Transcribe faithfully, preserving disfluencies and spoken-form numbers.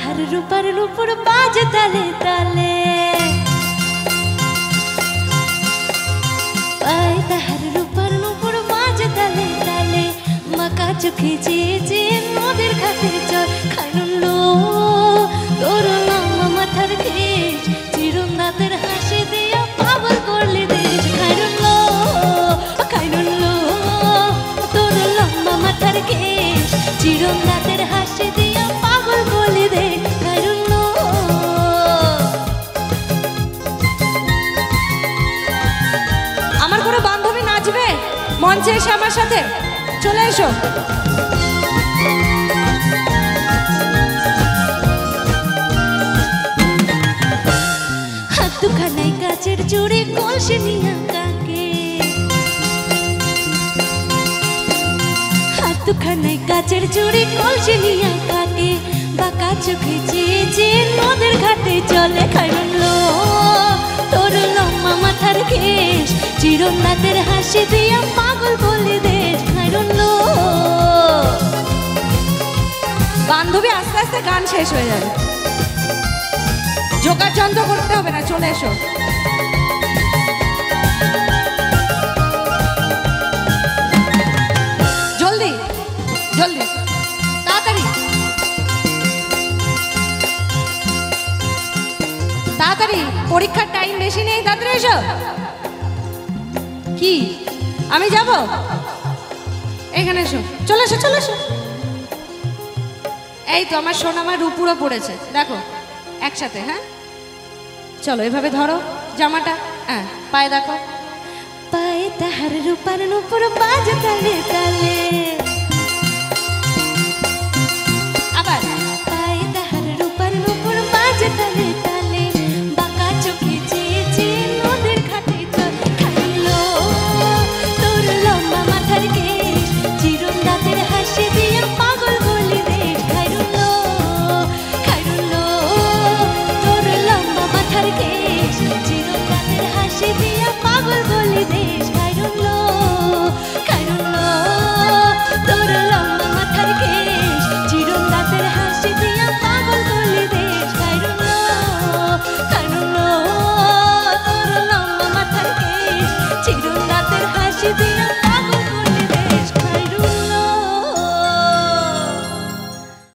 তাহার রূপার নুপুর বাজে তালে তালে, পায়ে তাহার রূপার নুপুর বাজে তালে তালে, মাকা চোখে চেয়ে চেয়ে নদীর ঘাটে জল খাইনুলো তোর লম্বা মাথার কেশ, চিরুন দাঁতের হাসি দিয়া পাগল করলি দেশ। খাইনুলো খাইনুলো তোর লম্বা মাথার কেশ, চিরুন দাঁতের হাসি দিয়া পাগল করলি দেশ। খাইনুলো আমার কোনো বান্ধবী নাচবে মঞ্চে এসে আমার সাথে? চলে এসো। হাত দুখানায় কাচের চুড়ি কলসি নিয়া কাকে, হাত দুখানায় কাচের চুড়ি কলসি নিয়া কাকে, বাঁকা চোখে চেয়ে চেয়ে নদের ঘাটে চলে। খাইনুলো তোর লম্বা মাথার কেশ, চিরন দাঁতের হাসি দিয়া পাগল বলে দেশ। খাইনুলো বান্ধবী আস্তে আস্তে গান শেষ হয়ে যাবে, জোগাড় যন্ত্র করতে হবে না, চলে এসো। জলদি জলদি তাড়াতাড়ি তাড়াতাড়ি, পরীক্ষার টাইম বেশি নেই, তাড়াতাড়ি এসো। কি আমি যাব? এখানে এসো, চলে এসো চলে এসো। এই তো আমার সোনা আমার রূপুরও পড়েছে, দেখো একসাথে। হ্যাঁ চলো এভাবে ধরো জামাটা, হ্যাঁ পায়ে দেখো, পায়ে তাহার রূপার নুপুর বাজে তালে তালে।